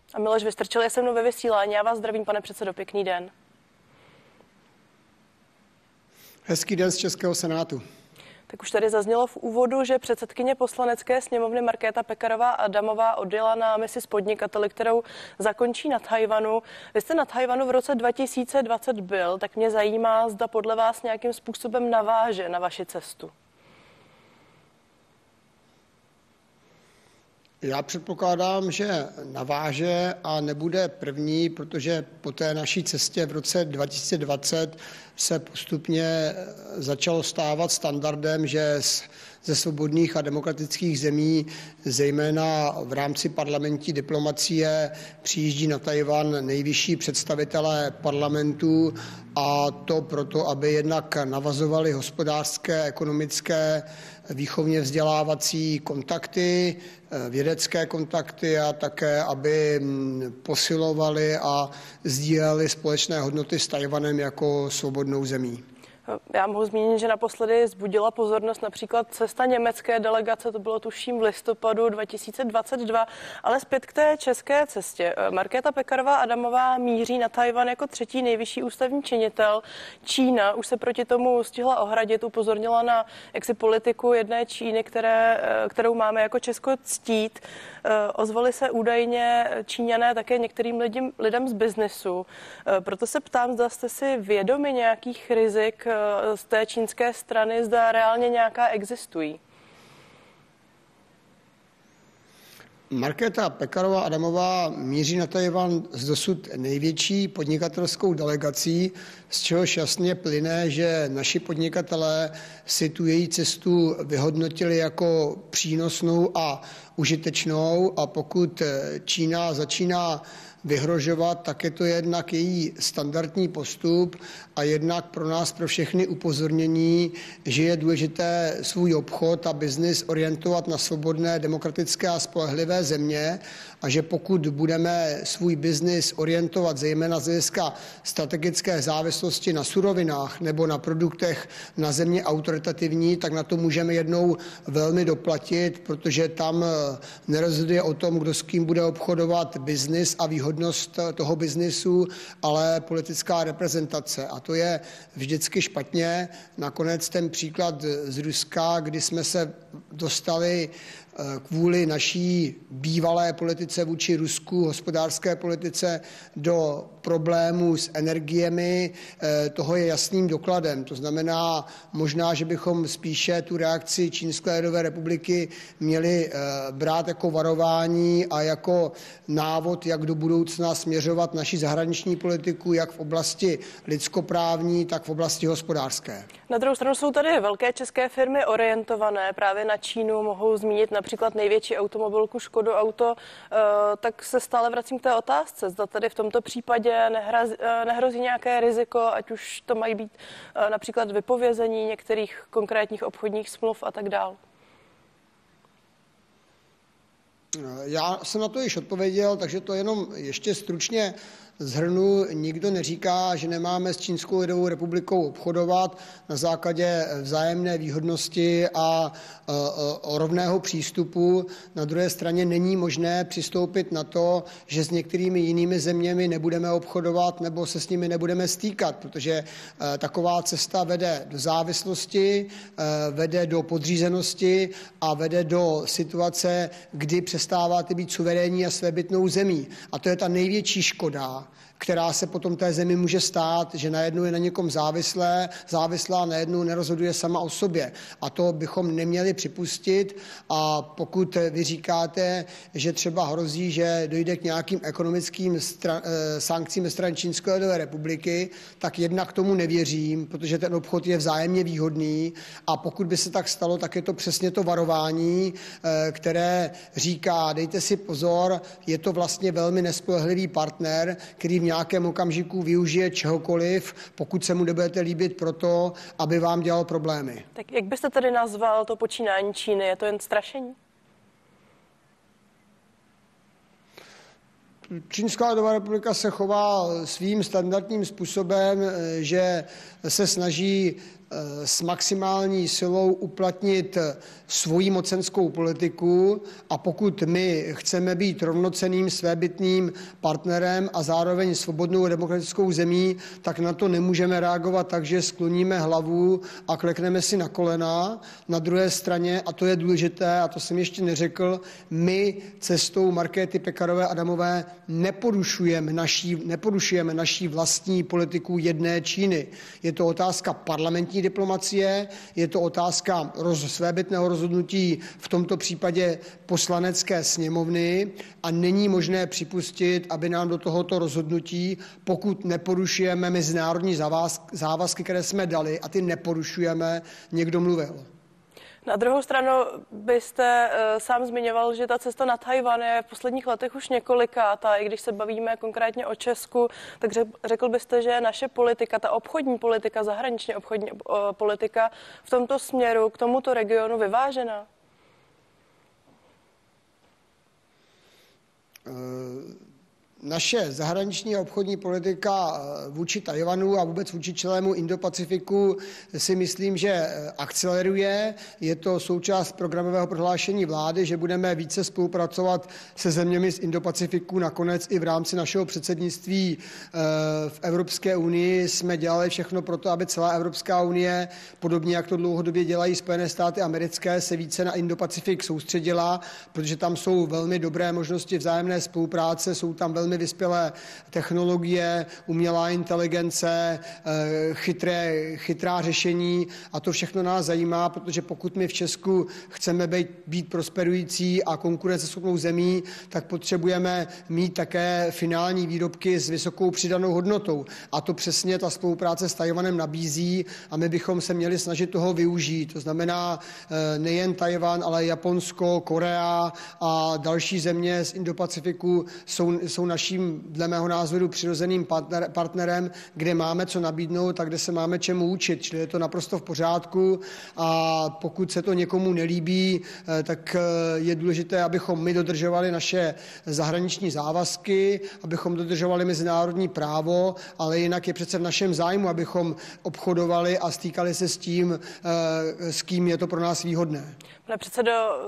A Miloš Vystrčil je se mnou ve vysílání. Já vás zdravím, pane předsedo, pěkný den. Hezký den z Českého senátu. Tak už tady zaznělo v úvodu, že předsedkyně Poslanecké sněmovny Markéta Pekarová Adamová odjela na misi s podnikateli, kterou zakončí na Tchaj-wanu. Vy jste na Tchaj-wanu v roce 2020 byl, tak mě zajímá, zda podle vás nějakým způsobem naváže na vaši cestu. Já předpokládám, že naváže a nebude první, protože po té naší cestě v roce 2020 se postupně začalo stávat standardem, že ze svobodných a demokratických zemí, zejména v rámci parlamentní diplomacie, přijíždí na Tchaj-wan nejvyšší představitelé parlamentů, a to proto, aby jednak navazovali hospodářské, ekonomické, výchovně vzdělávací kontakty, vědecké kontakty a také, aby posilovali a sdíleli společné hodnoty s Tchaj-wanem jako svobodnou zemí. Já mohu zmínit, že naposledy vzbudila pozornost například cesta německé delegace, to bylo tuším v listopadu 2022, ale zpět k té české cestě. Markéta Pekarová Adamová míří na Tchaj-wan jako třetí nejvyšší ústavní činitel. Čína už se proti tomu stihla ohradit, upozornila na politiku jedné Číny, kterou máme jako Česko ctít. Ozvali se údajně Číňané také některým lidem z biznesu. Proto se ptám, zda jste si vědomi nějakých rizik z té čínské strany, zda reálně nějaká existují. Markéta Pekarová Adamová míří na Tchaj-wan s dosud největší podnikatelskou delegací, z čehož jasně plyne, že naši podnikatelé si tu její cestu vyhodnotili jako přínosnou a užitečnou, a pokud Čína začíná vyhrožovat, tak je to jednak její standardní postup a jednak pro nás, pro všechny upozornění, že je důležité svůj obchod a biznis orientovat na svobodné, demokratické a spolehlivé země, a že pokud budeme svůj biznis orientovat zejména z hlediska strategické závislosti na surovinách nebo na produktech na země autoritativní, tak na to můžeme jednou velmi doplatit, protože tam nerozhoduje o tom, kdo s kým bude obchodovat biznis a výhodnost toho biznisu, ale politická reprezentace. A to je vždycky špatně. Nakonec ten příklad z Ruska, kdy jsme se dostali kvůli naší bývalé politice vůči Rusku, hospodářské politice, do problémů s energiemi, toho je jasným dokladem. To znamená, možná, že bychom spíše tu reakci Čínské lidové republiky měli brát jako varování a jako návod, jak do budoucna směřovat naši zahraniční politiku, jak v oblasti lidskoprávní, tak v oblasti hospodářské. Na druhou stranu jsou tady velké české firmy orientované právě na Čínu, mohou zmínit například největší automobilku Škodu Auto, tak se stále vracím k té otázce. Zda tady v tomto případě nehrozí nějaké riziko, ať už to mají být například vypovězení některých konkrétních obchodních smluv a tak dále. Já jsem na to již odpověděl, takže to jenom ještě stručně shrnu. Nikdo neříká, že nemáme s Čínskou lidovou republikou obchodovat na základě vzájemné výhodnosti a rovného přístupu. Na druhé straně není možné přistoupit na to, že s některými jinými zeměmi nebudeme obchodovat nebo se s nimi nebudeme stýkat, protože taková cesta vede do závislosti, vede do podřízenosti a vede do situace, kdy přestáváte být suverénní a svébytnou zemí. A to je ta největší škoda, která se potom té zemi může stát, že najednou je na někom závislá, najednou nerozhoduje sama o sobě. A to bychom neměli připustit. A pokud vy říkáte, že třeba hrozí, že dojde k nějakým ekonomickým sankcím ze strany Čínské lidové republiky, tak jednak tomu nevěřím, protože ten obchod je vzájemně výhodný. A pokud by se tak stalo, tak je to přesně to varování, které říká, dejte si pozor, je to vlastně velmi nespolehlivý partner, který v nějakém okamžiku využije čehokoliv, pokud se mu nebudete líbit proto, aby vám dělal problémy. Tak jak byste tedy nazval to počínání Číny? Je to jen strašení? Čínská lidová republika se chová svým standardním způsobem, že se snaží s maximální silou uplatnit svoji mocenskou politiku a pokud my chceme být rovnocenným svébytným partnerem a zároveň svobodnou demokratickou zemí, tak na to nemůžeme reagovat tak, že skloníme hlavu a klekneme si na kolena. Na druhé straně, a to je důležité, a to jsem ještě neřekl, my cestou Markéty Pekarové Adamové neporušujeme naší vlastní politiku jedné Číny. Je to otázka parlamentní diplomacie, je to otázka svébytného rozhodnutí v tomto případě poslanecké sněmovny a není možné připustit, aby nám do tohoto rozhodnutí, pokud neporušujeme mezinárodní závazky, které jsme dali a ty neporušujeme, někdo mluvil. Na druhou stranu byste sám zmiňoval, že ta cesta na Tchaj-wan je v posledních letech už několikátá. I když se bavíme konkrétně o Česku, tak řekl byste, že naše politika, ta obchodní politika, zahraničně obchodní politika v tomto směru k tomuto regionu vyvážená? Naše zahraniční a obchodní politika vůči Tchaj-wanu a vůbec vůči celému Indo-Pacifiku si myslím, že akceleruje. Je to součást programového prohlášení vlády, že budeme více spolupracovat se zeměmi z Indo-Pacifiku. Nakonec i v rámci našeho předsednictví v Evropské unii jsme dělali všechno pro to, aby celá Evropská unie, podobně jak to dlouhodobě dělají Spojené státy americké, se více na Indo-Pacifik soustředila, protože tam jsou velmi dobré možnosti vzájemné spolupráce, jsou tam velmi vyspělé technologie, umělá inteligence, chytrá řešení a to všechno nás zajímá, protože pokud my v Česku chceme být prosperující a konkurenceschopnou zemí, tak potřebujeme mít také finální výrobky s vysokou přidanou hodnotou. A to přesně ta spolupráce s Tchaj-wanem nabízí a my bychom se měli snažit toho využít. To znamená nejen Tchaj-wan, ale Japonsko, Korea a další země z Indo-Pacifiku jsou naším, dle mého názoru, přirozeným partnerem, kde máme co nabídnout a kde se máme čemu učit. Čili je to naprosto v pořádku a pokud se to někomu nelíbí, tak je důležité, abychom my dodržovali naše zahraniční závazky, abychom dodržovali mezinárodní právo, ale jinak je přece v našem zájmu, abychom obchodovali a stýkali se s tím, s kým je to pro nás výhodné. Pane předsedo,